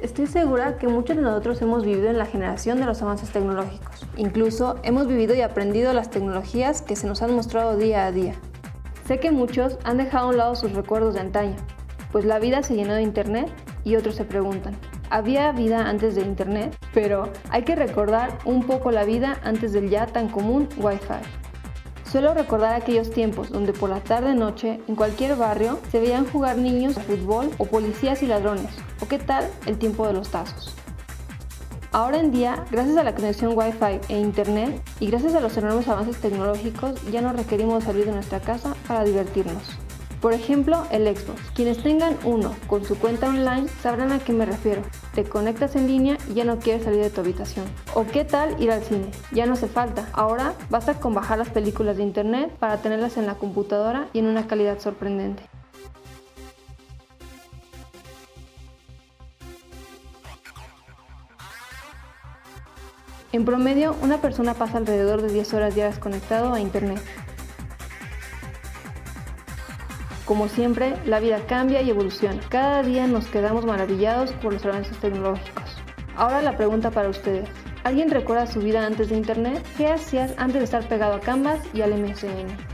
Estoy segura que muchos de nosotros hemos vivido en la generación de los avances tecnológicos. Incluso hemos vivido y aprendido las tecnologías que se nos han mostrado día a día. Sé que muchos han dejado a un lado sus recuerdos de antaño, pues la vida se llenó de internet y otros se preguntan, ¿había vida antes de internet? Pero hay que recordar un poco la vida antes del ya tan común Wi-Fi. Suelo recordar aquellos tiempos donde por la tarde-noche en cualquier barrio se veían jugar niños a fútbol o policías y ladrones, o qué tal el tiempo de los tazos. Ahora en día, gracias a la conexión Wi-Fi e Internet y gracias a los enormes avances tecnológicos, ya no requerimos salir de nuestra casa para divertirnos. Por ejemplo, el Xbox. Quienes tengan uno con su cuenta online sabrán a qué me refiero. Te conectas en línea y ya no quieres salir de tu habitación. ¿O qué tal ir al cine? Ya no hace falta. Ahora basta con bajar las películas de internet para tenerlas en la computadora y en una calidad sorprendente. En promedio, una persona pasa alrededor de 10 horas diarias conectado a internet. Como siempre, la vida cambia y evoluciona. Cada día nos quedamos maravillados por los avances tecnológicos. Ahora la pregunta para ustedes. ¿Alguien recuerda su vida antes de internet? ¿Qué hacías antes de estar pegado a Canvas y al MSN?